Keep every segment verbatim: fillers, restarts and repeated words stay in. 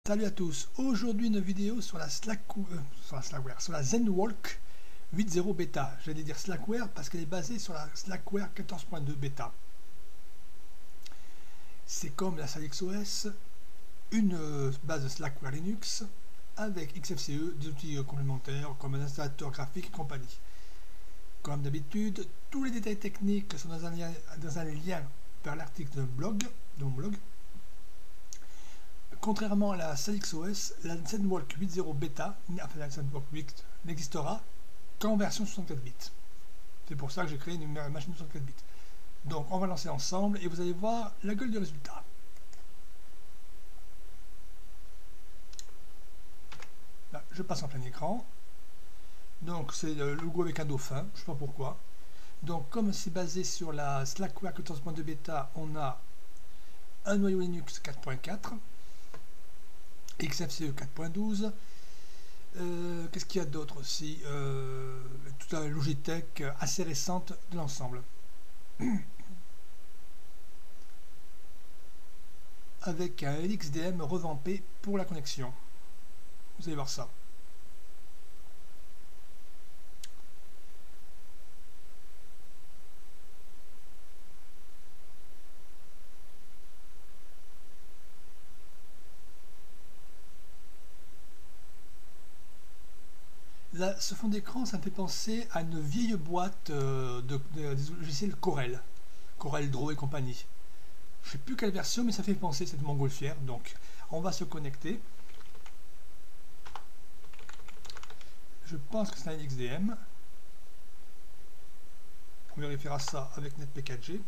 Salut à tous, aujourd'hui une vidéo sur la, Slack, euh, sur la Slackware, sur la ZenWalk huit point zéro bêta. J'allais dire Slackware parce qu'elle est basée sur la Slackware quatorze point deux bêta. C'est comme la SalixOS, une euh, base de Slackware Linux avec X F C E, des outils euh, complémentaires comme un installateur graphique et compagnie. Comme d'habitude, tous les détails techniques sont dans un lien, dans un lien vers l'article de, blog, de mon blog. Contrairement à la SalixOS, la ZenWalk huit point zéro bêta, enfin la ZenWalk huit, n'existera qu'en version soixante-quatre bits. C'est pour ça que j'ai créé une machine soixante-quatre bits. Donc on va lancer ensemble et vous allez voir la gueule du résultat. Là, je passe en plein écran. Donc c'est le logo avec un dauphin, je ne sais pas pourquoi. Donc comme c'est basé sur la Slackware quatorze point deux bêta, on a un noyau Linux quatre point quatre, X F C E quatre point douze. Euh, Qu'est-ce qu'il y a d'autre aussi, euh, toute la Logitech assez récente de l'ensemble. Avec un L X D M revampé pour la connexion. Vous allez voir ça. Là, ce fond d'écran, ça me fait penser à une vieille boîte euh, de, de, des logiciels Corel, Corel Draw et compagnie. Je ne sais plus quelle version, mais ça fait penser cette montgolfière. Donc, on va se connecter. Je pense que c'est un L X D M. On vérifiera ça avec NetP quatre G.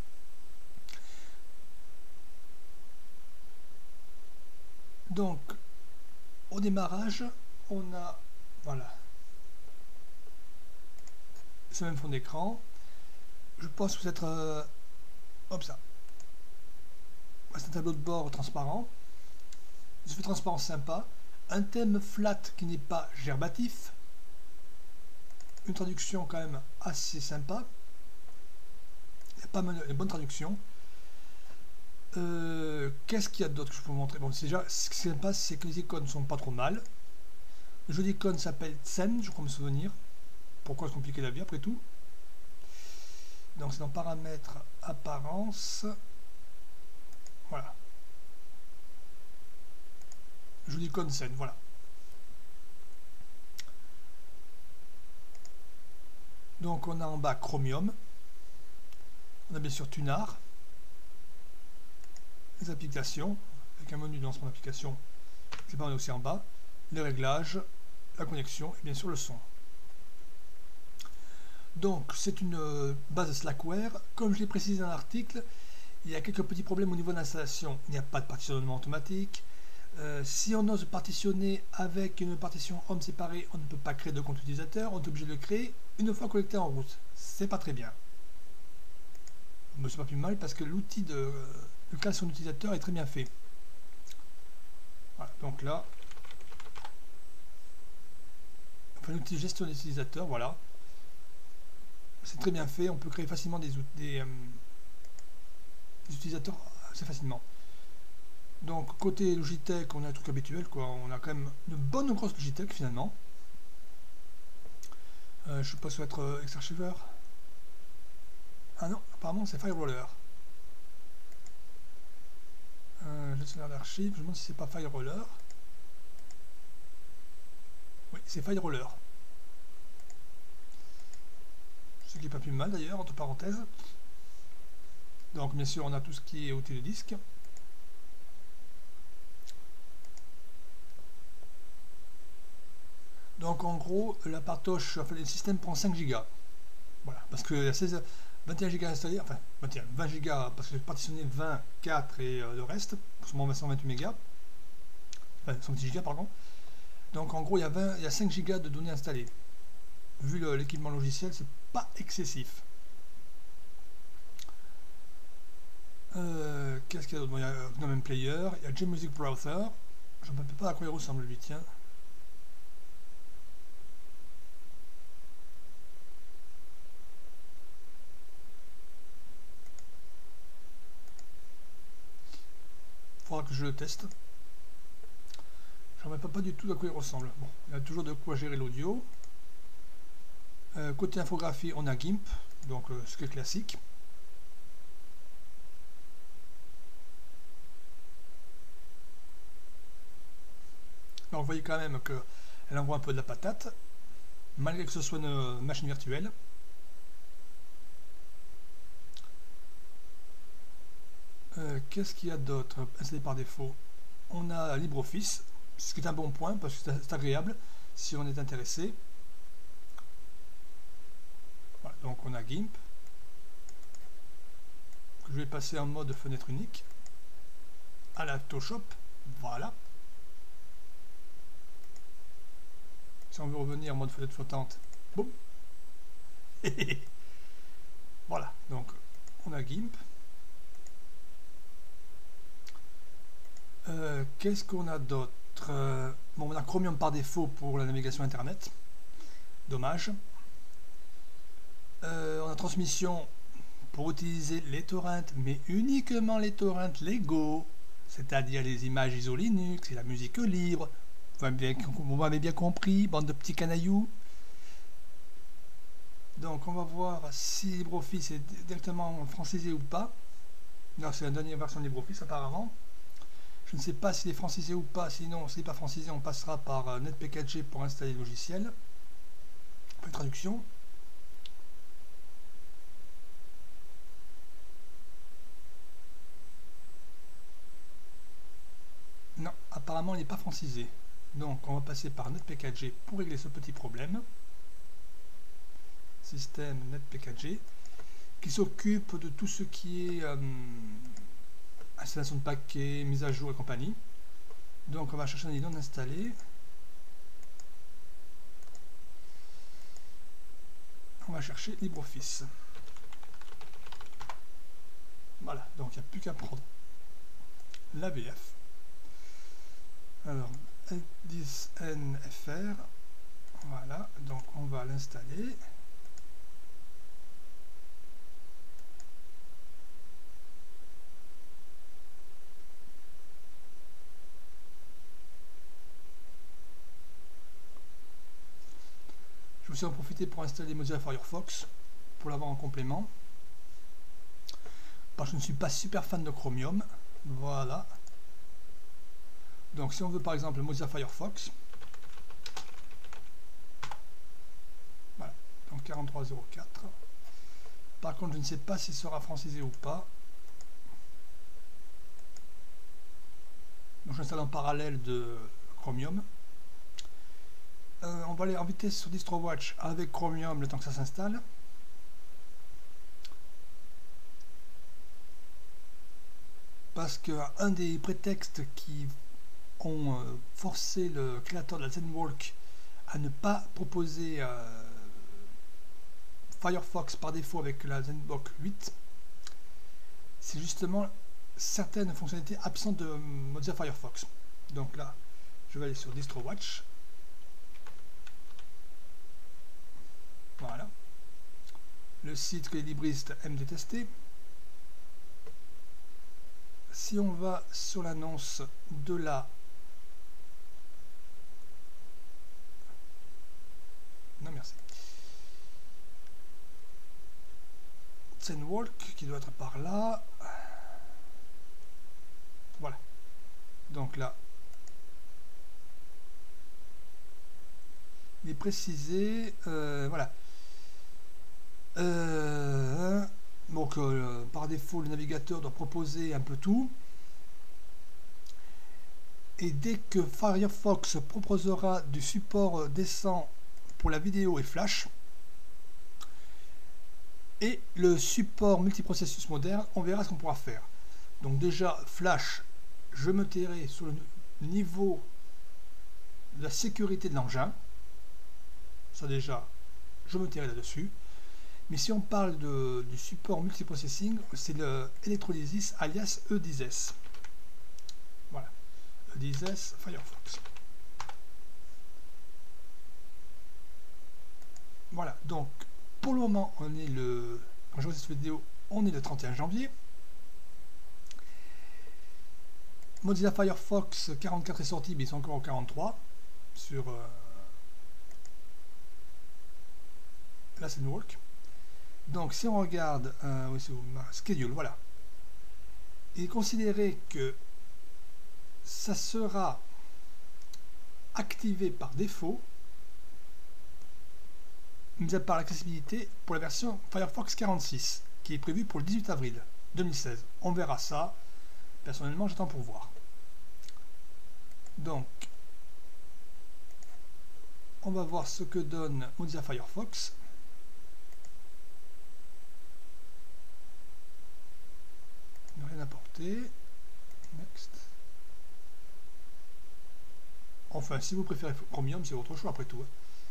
Donc, au démarrage, on a, voilà, ce même fond d'écran. Je pense que c'est euh, hop ça. C'est un tableau de bord transparent. Je fais transparent sympa. Un thème flat qui n'est pas gerbatif. Une traduction quand même assez sympa. Il y a pas mal de bonnes traductions. Euh, Qu'est-ce qu'il y a d'autre que je peux vous montrer? Bon, déjà, ce qui se passe, c'est que les icônes sont pas trop mal. Le jeu d'icônes s'appelle Zen, je crois me souvenir. Pourquoi se compliquer la vie après tout? Donc c'est dans paramètres, apparence. Voilà. Jeu d'icône Zen, voilà. Donc on a en bas Chromium. On a bien sûr Tunar. Les applications, avec un menu de lancement d'application, c'est pas aussi en bas. Les réglages, la connexion et bien sûr le son. Donc c'est une base Slackware. Comme je l'ai précisé dans l'article, il y a quelques petits problèmes au niveau de l'installation. Il n'y a pas de partitionnement automatique. Euh, si on ose partitionner avec une partition home séparée, on ne peut pas créer de compte utilisateur. On est obligé de le créer une fois connecté en route. C'est pas très bien. Mais c'est pas plus mal parce que l'outil de le création d'utilisateur est très bien fait. Voilà, donc là, enfin l'outil de gestion d'utilisateur, voilà. C'est très bien fait, on peut créer facilement des, des, euh, des utilisateurs assez facilement. Donc côté Logitech, on a un truc habituel, quoi. On a quand même de bonnes grosses Logitech finalement. Euh, je sais pas si ça va être euh, X-Archiver. Ah non, apparemment c'est Fireroller. Euh, gestionnaire d'archives, je me demande si c'est pas Fireroller. Oui, c'est Fireroller. Ce qui est pas plus mal d'ailleurs, entre parenthèses. Donc bien sûr on a tout ce qui est outil de disque. Donc en gros la partoche, enfin le système prend cinq gigas. Voilà, parce que y a seize, vingt et un gigas installés, enfin vingt et un, vingt gigas parce que j'ai partitionné vingt, quatre et euh, le reste, pour mon cent vingt-huit mégas. Enfin cent dix gigas pardon. Donc en gros il y a, vingt, il y a cinq gigas de données installées. Vu l'équipement logiciel, c'est pas excessif. Euh, Qu'est-ce qu'il y a d'autre? Bon, il y a Gnome Player, il y a Gmusic Browser. Je ne me rappelle pas à quoi il ressemble lui, tiens. Il faudra que je le teste. ne vois pas du tout à quoi il ressemble. Bon, il y a toujours de quoi gérer l'audio. Euh, côté infographie, on a GIMP, donc euh, ce qui est classique. Alors, vous voyez quand même qu'elle envoie un peu de la patate, malgré que ce soit une machine virtuelle. Euh, Qu'est-ce qu'il y a d'autre installé par défaut? On a LibreOffice, ce qui est un bon point parce que c'est agréable si on est intéressé. Voilà, donc on a GIMP. Je vais passer en mode fenêtre unique à la Photoshop. Voilà. Si on veut revenir en mode fenêtre flottante, boum. Voilà, donc on a GIMP. Euh, Qu'est-ce qu'on a d'autre? euh, Bon, on a Chromium par défaut pour la navigation internet. Dommage. Euh, on a transmission pour utiliser les torrents, mais uniquement les torrents légaux, c'est-à-dire les images I S O Linux et la musique libre. Vous m'avez bien compris, bande de petits canailloux. Donc on va voir si LibreOffice est directement francisé ou pas. Non, c'est la dernière version de LibreOffice apparemment. Je ne sais pas s'il est francisé ou pas, sinon s'il n'est pas francisé, on passera par NetPKG pour installer le logiciel. Pour une traduction. Non, apparemment il n'est pas francisé. Donc on va passer par NetPKG pour régler ce petit problème. Système NetPKG qui s'occupe de tout ce qui est euh, installation de paquets, mise à jour et compagnie. Donc on va chercher un non installé. On va chercher LibreOffice. Voilà, donc il n'y a plus qu'à prendre l'A V F. Alors, L dix N F R. Voilà, donc on va l'installer. Je vais aussi en profiter pour installer Mozilla Firefox pour l'avoir en complément. Parce que je ne suis pas super fan de Chromium. Voilà. Donc si on veut par exemple Mozilla Firefox, voilà, donc quarante-trois zéro quatre. Par contre, je ne sais pas s'il sera francisé ou pas. Donc j'installe en parallèle de Chromium. Euh, on va aller en vitesse sur DistroWatch avec Chromium le temps que ça s'installe. Parce qu'un des prétextes qui ont euh, forcé le créateur de la ZenWalk à ne pas proposer euh, Firefox par défaut avec la ZenWalk huit, c'est justement certaines fonctionnalités absentes de Mozilla Firefox. Donc là, je vais aller sur DistroWatch. Voilà. Le site que les libristes aiment détester. Si on va sur l'annonce de la non merci ZenWalk qui doit être par là, voilà, donc là il est précisé, euh, voilà, euh, donc euh, par défaut le navigateur doit proposer un peu tout, et dès que Firefox proposera du support décent pour la vidéo et Flash et le support multiprocessus moderne, on verra ce qu'on pourra faire. Donc déjà Flash, je me tairai sur le niveau de la sécurité de l'engin, ça déjà je me tairai là-dessus. Mais si on parle de, du support multiprocessing, c'est le Electrolysis alias E dix S. Voilà, E dix S Firefox. Voilà, donc pour le moment, on est le, quand je vois cette vidéo, on est le trente et un janvier. Mozilla Firefox quarante-quatre est sorti, mais ils sont encore au quarante-trois sur euh, la Network. Donc si on regarde euh, oui, c'est où, schedule, voilà, il est considéré que ça sera activé par défaut, mis à part l'accessibilité pour la version Firefox quarante-six, qui est prévue pour le dix-huit avril deux mille seize. On verra ça. Personnellement, j'attends pour voir. Donc, on va voir ce que donne Mozilla Firefox. Ne rien apporter. Next. Enfin, si vous préférez Chromium, c'est votre choix après tout.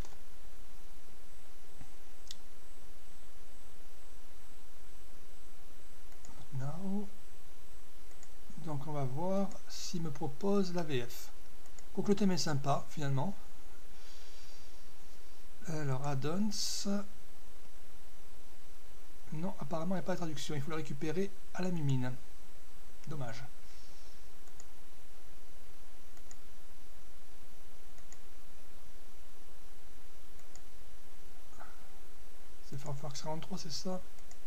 Now. Donc on va voir s'il me propose la V F. Donc le thème est sympa finalement. Alors add-ons. Non, apparemment il n'y a pas de traduction. Il faut le récupérer à la mimine. Dommage. C'est Firefox quarante-trois, c'est ça?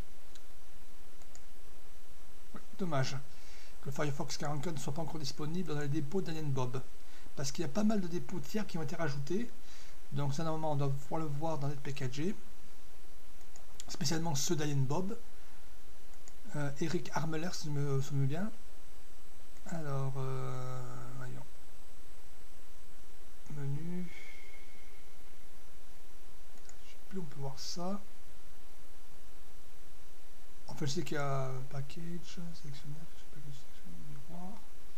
Oui, dommage que le Firefox quarante-quatre ne soit pas encore disponible dans les dépôts d'Alien Bob. Parce qu'il y a pas mal de dépôts tiers qui ont été rajoutés. Donc ça, normalement, on doit pouvoir le voir dans NetPKG. Spécialement ceux d'Alien Bob. Euh, Eric Armeler, si je me souviens bien. Alors, euh, voyons. Menu. Je sais plus, on peut voir ça. En fait, je sais qu'il y a package, sélectionner, package, sélectionner, miroir.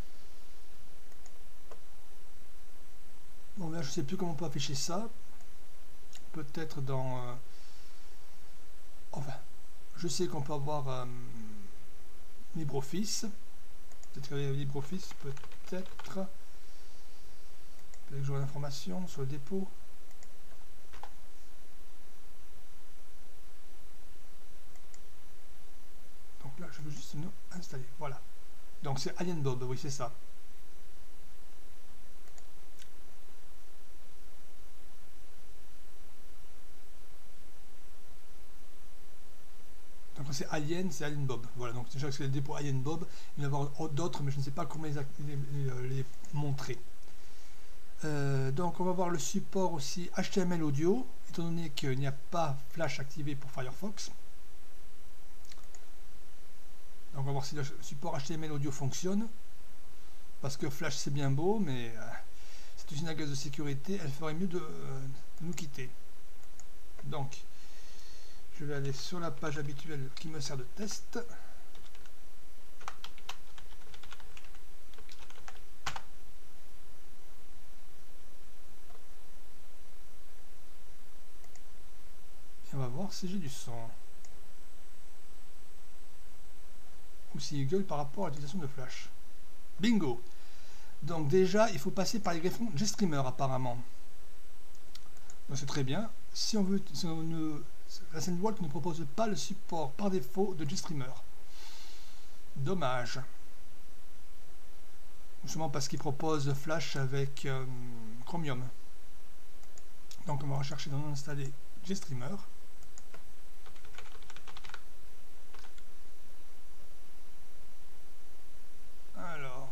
Bon, là, je sais plus comment on peut afficher ça. Peut-être dans. Euh, enfin, je sais qu'on peut avoir euh, LibreOffice. Peut-être qu'il y a LibreOffice, peut-être. Peut-être que j'aurai l'information sur le dépôt. Donc là, je veux juste nous installer. Voilà. Donc c'est Alien Bob, oui, c'est ça. Donc c'est Alien, c'est Alien Bob. Voilà, donc déjà c'est le dépôt Alien Bob. Il va y en avoir d'autres, mais je ne sais pas comment les, les, les, les montrer. Euh, donc on va voir le support aussi H T M L audio, étant donné qu'il n'y a pas Flash activé pour Firefox. Donc on va voir si le support H T M L audio fonctionne. Parce que Flash c'est bien beau, mais euh, cette usine à gaz de sécurité, elle ferait mieux de, euh, de nous quitter. Donc, je vais aller sur la page habituelle qui me sert de test. Et on va voir si j'ai du son. Ou s'il gueule par rapport à l'utilisation de Flash. Bingo! Donc déjà, il faut passer par les greffons GStreamer apparemment. Donc c'est très bien. Si on veut, si on ne, la SendWalk ne propose pas le support par défaut de GStreamer. Dommage. Justement parce qu'il propose Flash avec euh, Chromium. Donc on va rechercher dans installer GStreamer. Alors,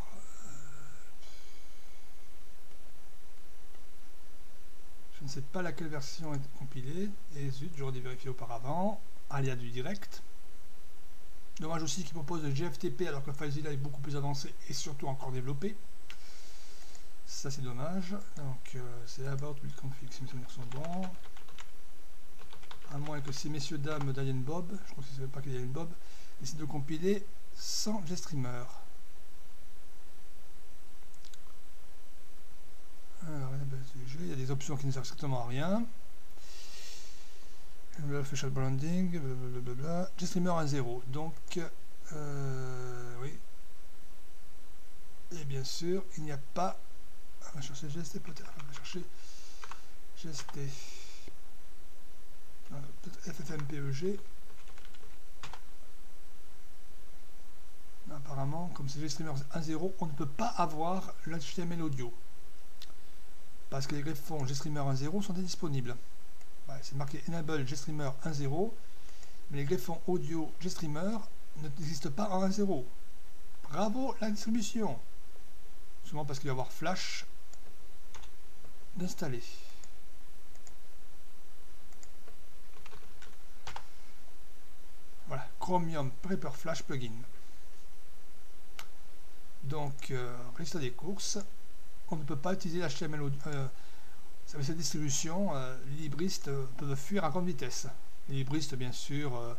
je ne sais pas laquelle version est compilée. Et zut, j'aurais dû vérifier auparavant. Ah, il y a du direct. Dommage aussi qu'il propose le G F T P alors que FileZilla est beaucoup plus avancé et surtout encore développé. Ça c'est dommage. Donc euh, c'est about build config, si mes souvenirs sont bons. À moins que ces messieurs dames d'Alien Bob, je crois que c'est pas qu'il y a Alien Bob, décident de compiler sans GStreamer. Alors, il y a des options qui ne servent strictement à rien. Le facial branding, blablabla. GStreamer à zéro. Donc, euh, oui. Et bien sûr, il n'y a pas. On va chercher G S T peut-être. On va chercher G S T. Peut-être F F M P E G. Apparemment, comme c'est GStreamer un point zéro, on ne peut pas avoir l'H T M L audio. Parce que les greffons GStreamer un point zéro sont indisponibles. Ouais, c'est marqué Enable GStreamer un point zéro, mais les greffons audio GStreamer n'existent pas en un point zéro. Bravo la distribution! Souvent parce qu'il va y avoir Flash d'installer. Voilà, Chromium Prepper Flash Plugin. Donc, euh, résultat des courses, on ne peut pas utiliser l'H T M L audio. Euh, avec cette distribution, euh, les libristes euh, peuvent fuir à grande vitesse. Les libristes, bien sûr, euh,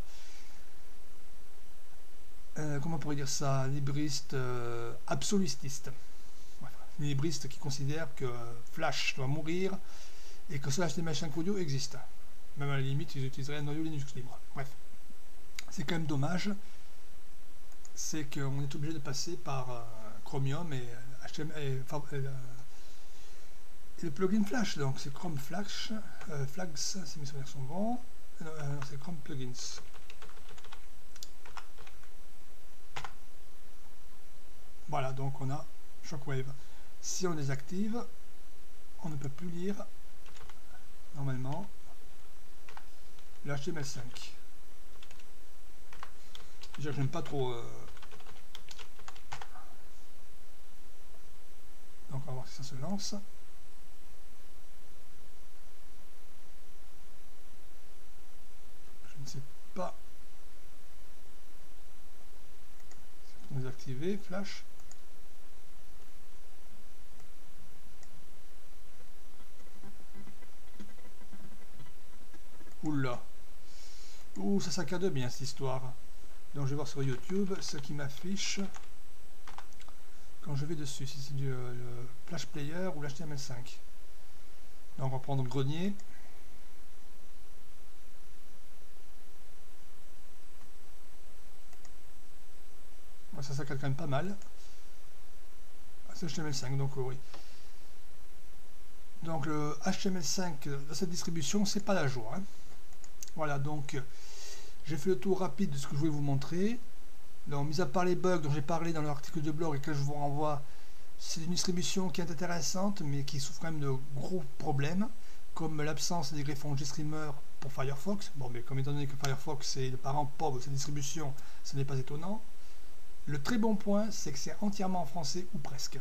euh, comment on pourrait dire ça, libristes euh, absolutistes. Voilà. Les libristes qui considèrent que Flash doit mourir et que seul H T M L cinq audio existe. Même à la limite, ils utiliseraient un noyau Linux libre. Bref, c'est quand même dommage. C'est qu'on est obligé de passer par euh, Chromium et H T M L et, et, et, et le plugin Flash. Donc c'est Chrome Flash, euh, Flags, si mes souvenirs sont bons. Non, euh, c'est Chrome Plugins. Voilà, donc on a Shockwave. Si on désactive, on ne peut plus lire normalement le H T M L cinq. Déjà, j'aime pas trop. Euh... Donc, on va voir si ça se lance. Je ne sais pas. C'est pour désactiver Flash. Oula. Ouh, ça saccade bien cette histoire. Donc je vais voir sur YouTube ce qui m'affiche quand je vais dessus, si c'est du euh, le Flash Player ou l'H T M L cinq. Donc on va prendre grenier. Ça saccade quand même pas mal. C'est H T M L cinq, donc oui. Donc le H T M L cinq de cette distribution, c'est pas la joie. Hein. Voilà, donc j'ai fait le tour rapide de ce que je voulais vous montrer. Donc, mis à part les bugs dont j'ai parlé dans l'article de blog et que je vous renvoie, c'est une distribution qui est intéressante, mais qui souffre quand même de gros problèmes, comme l'absence des greffons GStreamer pour Firefox. Bon, mais comme étant donné que Firefox est le parent pauvre de cette distribution, ce n'est pas étonnant. Le très bon point, c'est que c'est entièrement en français, ou presque.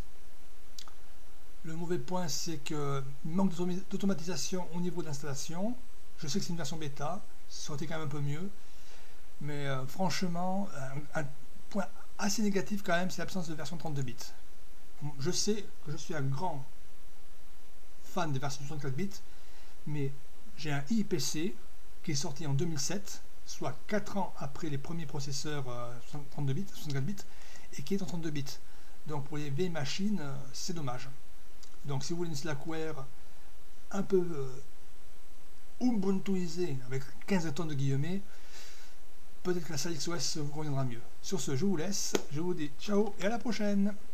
Le mauvais point, c'est qu'il manque d'automatisation au niveau d'installation. Je sais que c'est une version bêta, ça aurait été quand même un peu mieux. Mais euh, franchement, un, un point assez négatif quand même, c'est l'absence de version trente-deux bits. Je sais que je suis un grand fan des versions soixante-quatre bits, mais j'ai un i P C qui est sorti en deux mille sept, soit quatre ans après les premiers processeurs euh, trente-deux bits, soixante-quatre bits, et qui est en trente-deux bits. Donc pour les vieilles machines, euh, c'est dommage. Donc si vous voulez une Slackware un peu euh, ubuntuisée, avec quinze tonnes de guillemets, peut-être que la salle X O S vous conviendra mieux. Sur ce, je vous laisse, je vous dis ciao et à la prochaine.